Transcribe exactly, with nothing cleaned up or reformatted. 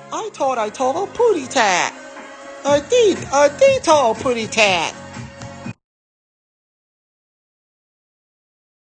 I thought I told Puddy Tat. I did, I did tell Puddy Tat.